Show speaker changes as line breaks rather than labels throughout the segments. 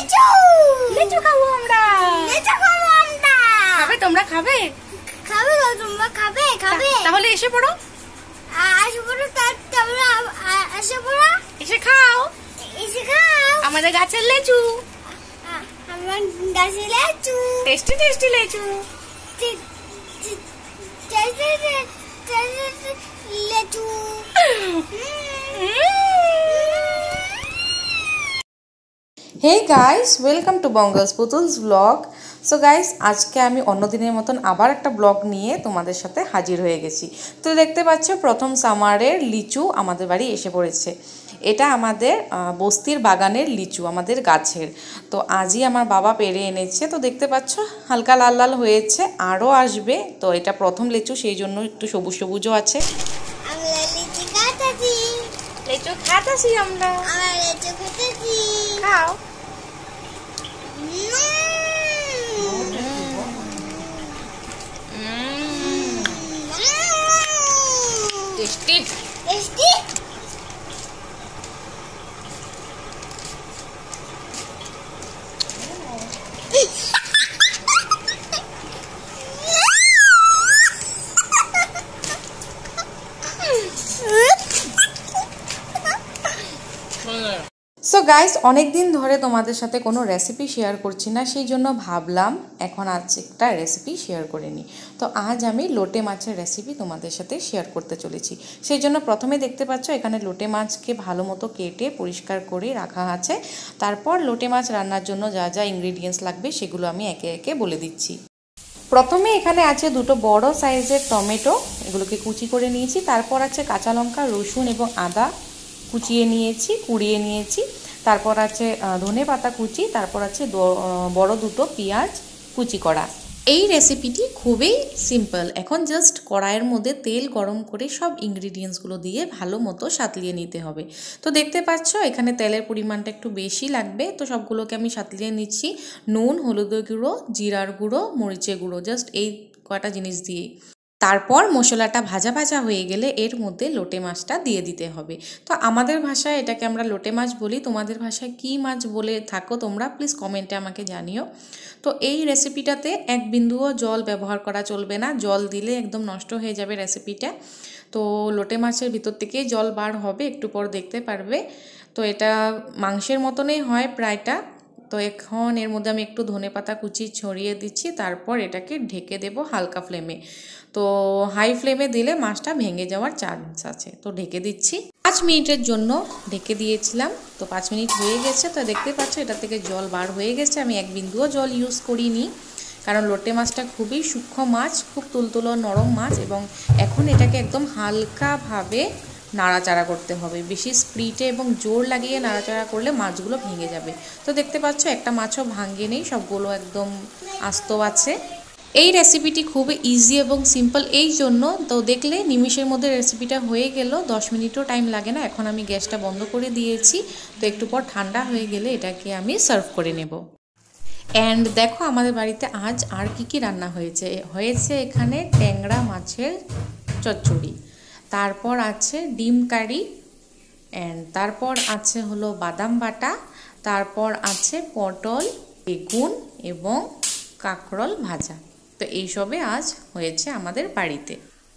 লিচু
লিচু খাবো আমরা।
লিচু খাবো আমরা।
খাবে তোমরা? খাবে
খাবে তোমরা? খাবে খাবে
তাহলে এসে পড়ো।
এসে পড়ো তোমরা এসে পড়ো।
এসে খাও।
এসে খাও
আমাদের গাছের লিচু।
আমার গাছের লিচু
টেস্টি টেস্টি লিচু।
লিচু
হে গাইস, ওয়েলকাম টু বঙ্গলস পুতুলস ব্লগ। সো গাইস, আজকে আমি অন্য দিনের মতন আবার একটা ব্লগ নিয়ে তোমাদের সাথে হাজির হয়ে গেছি। তো দেখতে পাচ্ছ প্রথম সামারের লিচু আমাদের বাড়ি এসে পড়েছে। এটা আমাদের বস্তির বাগানের লিচু, আমাদের গাছের। তো আজই আমার বাবা পেড়ে এনেছে। তো দেখতে পাচ্ছ হালকা লাল লাল হয়েছে, আরও আসবে। তো এটা প্রথম লিচু, সেই জন্য একটু সবুজ সবুজও আছে।
আমরা লিচু খাচ্ছি।
লিচু খাচ্ছি আমরা।
আমরা লিচু খাচ্ছি।
খাও। টেস্টি
টেস্টি
সো গাইস, অনেক দিন ধরে তোমাদের সাথে কোনো রেসিপি শেয়ার করছি না, সেই জন্য ভাবলাম এখন আজ একটা রেসিপি শেয়ার করে নিই। তো আজ আমি লোটে মাছের রেসিপি তোমাদের সাথে শেয়ার করতে চলেছি। সেই জন্য প্রথমে দেখতে পাচ্ছ এখানে লোটে মাছকে ভালো মতো কেটে পরিষ্কার করে রাখা আছে। তারপর লোটে মাছ রান্নার জন্য যা যা ইনগ্রিডিয়েন্টস লাগবে সেগুলো আমি একে একে বলে দিচ্ছি। প্রথমে এখানে আছে দুটো বড় সাইজের টমেটো, এগুলোকে কুচি করে নিয়েছি। তারপর আছে কাঁচা লঙ্কা, রসুন এবং আদা কুচিয়ে নিয়েছি, কুড়িয়ে নিয়েছি। তারপর আছে ধনে পাতা কুচি। তারপর আছে বড় দুটো পেঁয়াজ কুচি করা। এই রেসিপিটি খুবই সিম্পল। এখন জাস্ট কড়াইয়ের মধ্যে তেল গরম করে সব ইনগ্রিডিয়েন্টসগুলো দিয়ে ভালো মতো সাতলিয়ে নিতে হবে। তো দেখতে পাচ্ছ এখানে তেলের পরিমাণটা একটু বেশি লাগবে। তো সবগুলোকে আমি সাতলিয়ে নিচ্ছি নুন, হলুদের গুঁড়ো, জিরার গুঁড়ো, মরিচের গুঁড়ো, জাস্ট এই কয়টা জিনিস দিয়ে। তারপর মশলাটা ভাজা ভাজা হয়ে গেলে এর মধ্যে লোটে মাছটা দিয়ে দিতে হবে। তো আমাদের ভাষায় এটাকে আমরা লোটে মাছ বলি, তোমাদের ভাষায় কী মাছ বলে থাকো তোমরা প্লিজ কমেন্টে আমাকে জানিও। তো এই রেসিপিটাতে এক বিন্দুও জল ব্যবহার করা চলবে না, জল দিলে একদম নষ্ট হয়ে যাবে রেসিপিটা। তো লোটে মাছের ভিতর থেকেই জল বার হবে, একটু পর দেখতে পারবে। তো এটা মাংসের মতনই হয় প্রায়টা। তো এখন এর মধ্যে আমি একটু ধনেপাতা কুচি ছড়িয়ে দিচ্ছি। তারপর এটাকে ঢেকে দেব হালকা ফ্লেমে। তো হাই ফ্লেমে দিলে মাছটা ভেঙে যাওয়ার চান্স আছে। তো ঢেকে দিচ্ছি 5 মিনিটের জন্য ঢেকে দিয়েছিলাম। তো 5 মিনিট হয়ে গেছে। তো দেখতে পাচ্ছ এটা থেকে জল বার হয়ে গেছে। আমি এক বিন্দুও জল ইউজ করিনি, কারণ লোটে মাছটা খুবই সূক্ষ্ম মাছ, খুব তুলতুলো নরম মাছ। এবং এখন এটাকে একদম হালকাভাবে নাড়াচাড়া করতে হবে। বেশি স্পিডে এবং জোর লাগিয়ে নাড়াচাড়া করলে মাছগুলো ভেঙে যাবে। তো দেখতে পাচ্ছ একটা মাছও ভাঙে নেই, সবগুলো একদম আস্ত আছে। এই রেসিপিটি খুবই ইজি এবং সিম্পল, এই জন্য তো দেখলে নিমিষের মধ্যে রেসিপিটা হয়ে গেল, 10 মিনিটও টাইম লাগে না। এখন আমি গ্যাসটা বন্ধ করে দিয়েছি। তো একটু পর ঠান্ডা হয়ে গেলে এটাকে আমি সার্ভ করে নেব। অ্যান্ড দেখো আমাদের বাড়িতে আজ আর কি রান্না হয়েছে এখানে ট্যাংরা মাছের চচ্চড়ি, তারপর আছে ডিম কারি, অ্যান্ড তারপর আছে হলো বাদাম বাটা, তারপর আছে পটল, বেগুন এবং কাঁকরোল ভাজা। তো এইসবে আজ হয়েছে আমাদের বাড়িতে।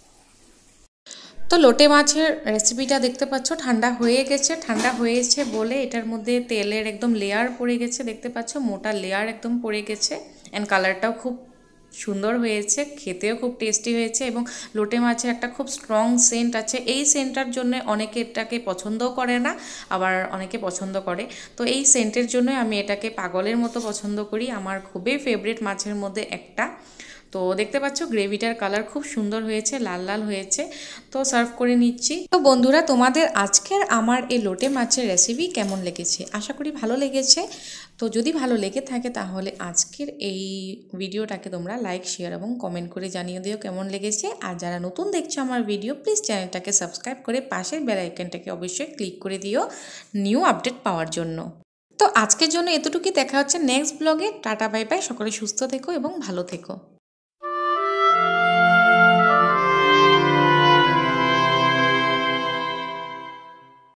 তো লোটে মাছের রেসিপিটা দেখতে পাচ্ছ ঠান্ডা হয়ে গেছে। ঠান্ডা হয়েছে বলে এটার মধ্যে তেলের একদম লেয়ার পড়ে গেছে, দেখতে পাচ্ছ মোটা লেয়ার একদম পড়ে গেছে। অ্যান্ড কালারটাও খুব সুন্দর হয়েছে, খেতেও খুব টেস্টি হয়েছে। এবং লোটে মাছের একটা খুব স্ট্রং সেন্ট আছে। এই সেন্টটার জন্য অনেকে এটাকে পছন্দও করে না, আবার অনেকে পছন্দ করে। তো এই সেন্টের জন্য আমি এটাকে পাগলের মতো পছন্দ করি, আমার খুবই ফেভারিট মাছের মধ্যে একটা। তো দেখতে পাচ্ছ গ্রেভিটার কালার খুব সুন্দর হয়েছে, লাল লাল হয়েছে। তো সার্ভ করে নিচ্ছি। তো বন্ধুরা, তোমাদের আজকের আমার এই লোটে মাছের রেসিপি কেমন লেগেছে? আশা করি ভালো লেগেছে। তো যদি ভালো লেগে থাকে তাহলে আজকের এই ভিডিওটাকে তোমরা লাইক, শেয়ার এবং কমেন্ট করে জানিয়ে দিও কেমন লেগেছে। আর যারা নতুন দেখছো আমার ভিডিও, প্লিজ চ্যানেলটাকে সাবস্ক্রাইব করে পাশের বেল আইকনটাকে অবশ্যই ক্লিক করে দিও নিউ আপডেট পাওয়ার জন্য। তো আজকের জন্য এতটুকুই, দেখা হচ্ছে নেক্সট ব্লগে। টাটা বাই বাই, সকলে সুস্থ থেকো এবং ভালো থেকো।